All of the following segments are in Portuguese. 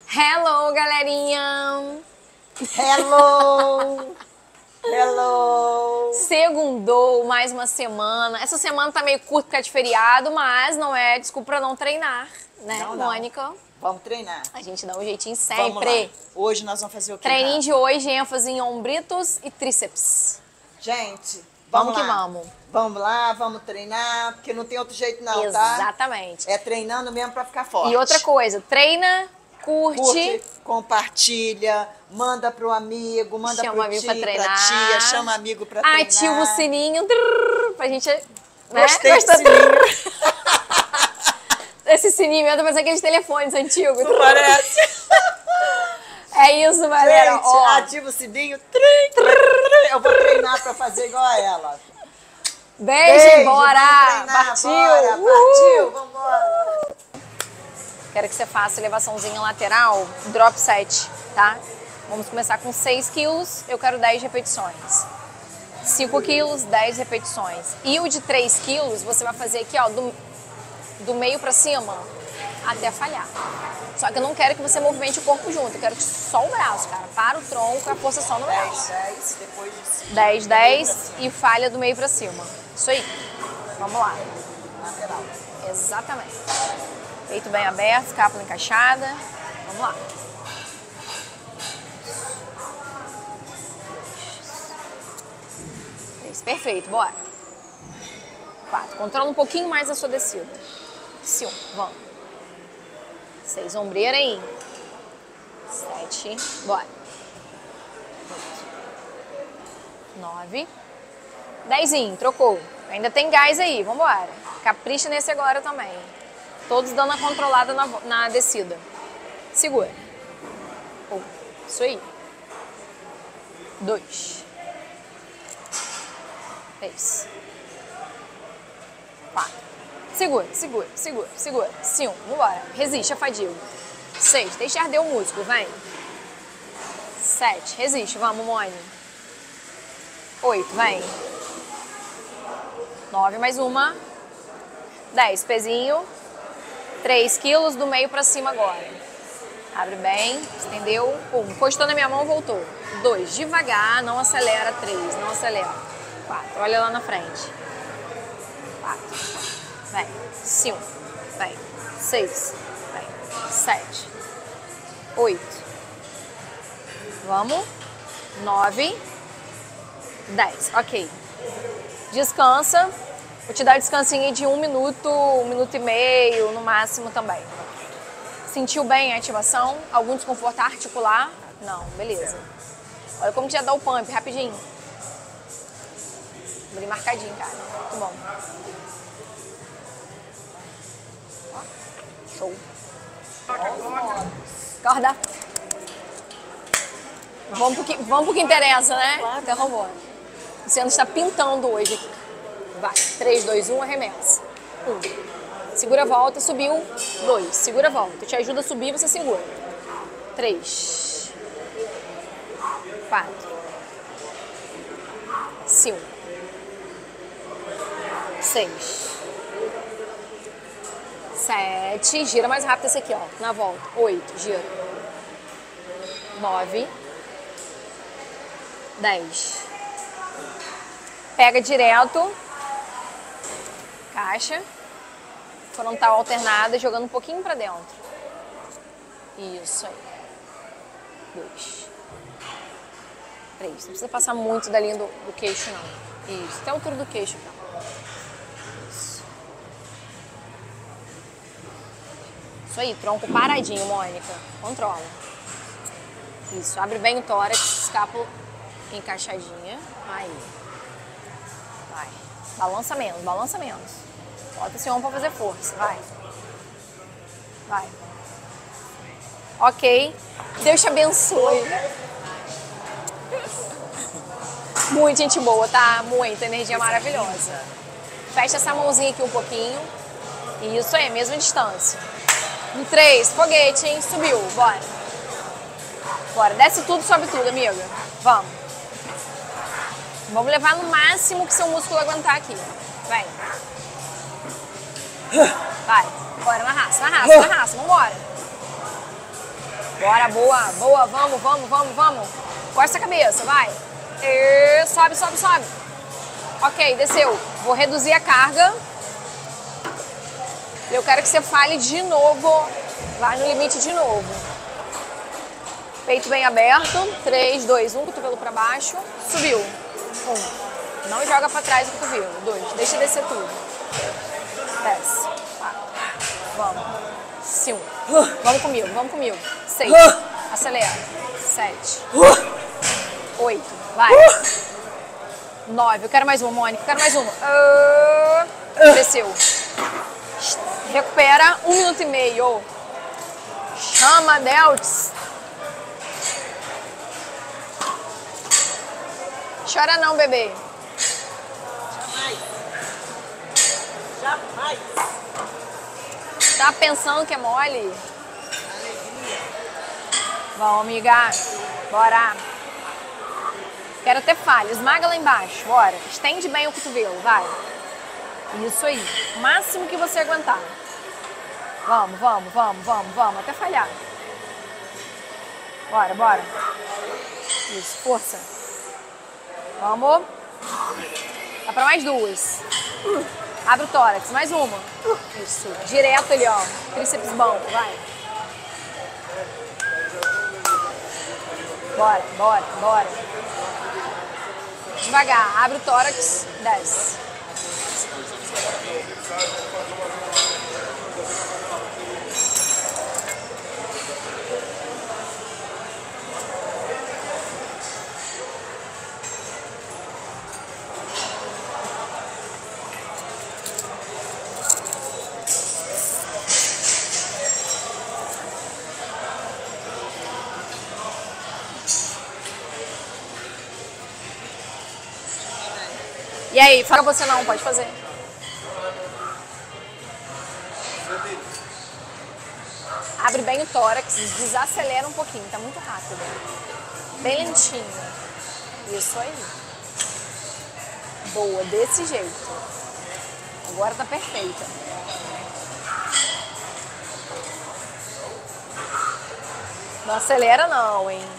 Hello, galerinha! Hello! Hello! Segundou, mais uma semana. Essa semana tá meio curta porque é de feriado, mas não é desculpa pra não treinar, né, Não. Mônica? Vamos treinar. A gente dá um jeitinho Vamos sempre. lá. Hoje nós vamos fazer o quê? Treininho de hoje, ênfase em ombritos e tríceps. Gente, Vamos vamos que lá. vamos. Vamos lá, vamos treinar, porque não tem outro jeito não, Exatamente. tá? É treinando mesmo pra ficar forte. E outra coisa, treina, Curte, compartilha, manda pro amigo, manda chama pro amigo tio, pra treinar. tia, chama amigo pra treinar. Ativa o sininho pra gente... Né? Gostei do sininho. Esse sininho mesmo parece aqueles telefones antigos. Não parece? É isso, galera. Gente, ó. ativa o sininho. Eu vou treinar pra fazer igual a ela. Beijo, bora! Vamos treinar, Partiu! bora, partiu, vambora! Quero que você faça elevaçãozinha lateral, drop set, tá? Vamos começar com 6 quilos, eu quero 10 repetições. 5 quilos, 10 repetições. E o de 3 quilos, você vai fazer aqui, ó, do meio pra cima, até falhar. Só que eu não quero que você movimente o corpo junto, eu quero que só o braço, cara. Para o tronco, a força só no braço. 10, depois de 10, 10 e falha do meio pra cima. Isso aí. Vamos lá. lateral. Exatamente. Peito bem aberto, escápula encaixada. Vamos lá. Isso, perfeito, bora. 4. Controla um pouquinho mais a sua descida. 5, vamos. 6, ombreira aí. 7, bora. 8. 9. 10, trocou. Ainda tem gás aí, vambora. Capricha nesse agora também. Todos dando a controlada na descida. Segura. 1, isso aí. 2. 3. 4. Segura, segura, segura, segura. 5, vambora. Resiste a fadiga. 6, deixa arder o músculo, vem. 7, resiste, vamos, Mônica. 8, vem. 9, mais uma. 10, pezinho. 3 quilos do meio pra cima agora. Abre bem, estendeu. 1, encostou na minha mão, voltou. 2, devagar, não acelera. 3, não acelera. 4, olha lá na frente. 4, vem. 5, vem. 6, vem. 7, 8. Vamos. 9, 10. Ok. Descansa. Vou te dar descansinho de 1 minuto, 1 minuto e meio, no máximo também. Sentiu bem a ativação? Algum desconforto articular? Não, beleza. Olha como que já dá o pump, rapidinho. Bem marcadinho, cara. Muito bom. Show. Acorda. Vamos pro que interessa, né? Então vambora. O Luciano está pintando hoje aqui. Vai. 3, 2, 1, arremessa. 1. Segura a volta, subiu. 2. Segura a volta. Eu te ajuda a subir, você segura. 3. 4. 5. 6. 7. Gira mais rápido esse aqui, ó. Na volta. 8. Gira. 9. 10. Pega direto. Caixa. Frontal alternada, jogando um pouquinho pra dentro. Isso aí. 2. 3. Não precisa passar muito da linha do queixo, não. Isso. Até a altura do queixo, tá? Isso. Isso aí. Tronco paradinho, Mônica. Controla. Isso. Abre bem o tórax, escápula encaixadinha. Aí. Vai. Balança menos, balança menos. Bota esse ombro pra fazer força, vai. Vai. Ok. Deus te abençoe. Muita gente boa, tá? Muita energia maravilhosa. Fecha essa mãozinha aqui um pouquinho. Isso aí, mesma distância. Em 3, foguete, hein? Subiu, bora. Bora, desce tudo, sobe tudo, amiga. Vamos. Vamos levar no máximo que seu músculo aguentar aqui. Vem. Vai. Bora, na raça, vambora. Bora, boa, boa, vamos, vamos, vamos, vamos. Costa a cabeça, vai. E sobe, sobe, sobe. Ok, desceu. Vou reduzir a carga. Eu quero que você fale de novo. Vai no limite de novo. Peito bem aberto. 3, 2, 1, cotovelo para baixo. Subiu. 1. Não joga para trás o cotovelo. 2. Deixa descer tudo. Desce. 4. Vamos. 5. Vamos comigo, vamos comigo. 6. Acelera. 7. 8. Vai. 9. Eu quero mais uma, Mônica. Eu quero mais uma. Desceu. Recupera. 1 minuto e meio. Chama, Deltz. Chora não, bebê. Jamais. Jamais. Tá pensando que é mole? Vamos, amiga. Bora. Quero ter falha. Esmaga lá embaixo. Bora. Estende bem o cotovelo. Vai. Isso aí. O máximo que você aguentar. Vamos, vamos, vamos, vamos, vamos. Até falhar. Bora, bora. Isso. Força. Vamos. Dá pra mais 2. Abre o tórax. Mais uma. Isso. Direto ali, ó. Tríceps bom. Vai. Bora, bora, bora. Devagar. Abre o tórax. Desce. E aí, fala você não, pode fazer. Abre bem o tórax, desacelera um pouquinho, tá muito rápido. Bem lentinho. Isso aí. Boa, desse jeito. Agora tá perfeita. Não acelera não, hein.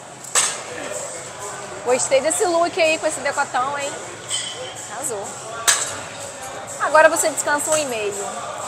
Gostei desse look aí com esse decotão, hein. Arrasou. Agora você descansa 1,5.